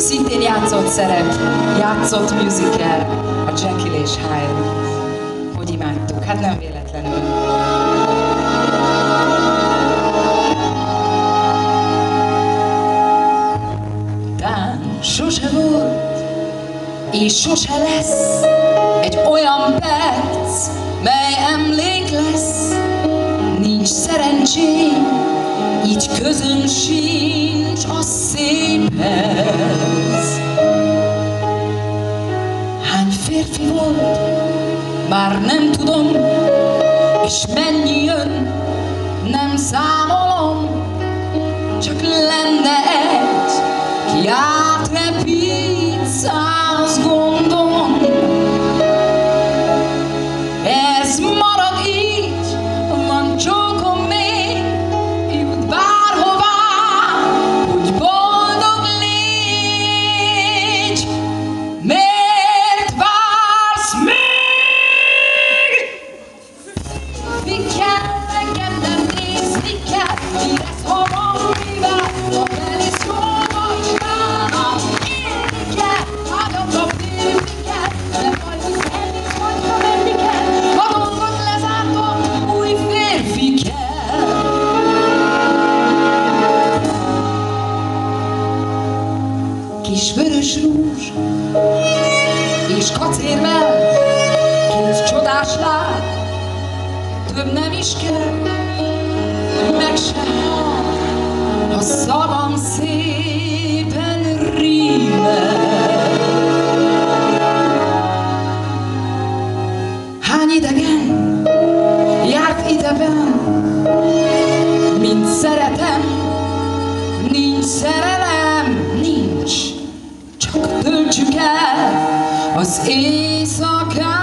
szintén játszott szerep, játszott musical, a Jekyll és Hyde. Hogy imádtuk? Hát nem véletlenül. Tán sose volt, és sose lesz egy olyan perc, mely emlék lesz. Nincs szerencsém, így közöm sincs a széphez. Hány férfi volt, már nem tudom, és mennyi jön, nem számolom, csak lenne egy, ki átrepít 100 gondon. Ez marad így, van csókom még, jut bárhová, hogy boldog légy. Miért vársz még? Mi kell, nekem nem nézni kell, mi lesz, ha van mivel, ha elész jóval csinálnak. Élni kell, ágyamra félni kell, de majd úgy elnéz, hogyha menni kell. A dolgot lezártom, új férfi kell. Kis vörös rúzs és kacérvel, 2 csodás láb, több nem is kell, meg se hal, a szavam szépen rímel. Hány idegen járt ideben, mint szeretem, nincs szerelem, nincs, csak töltsük el az éjszakát.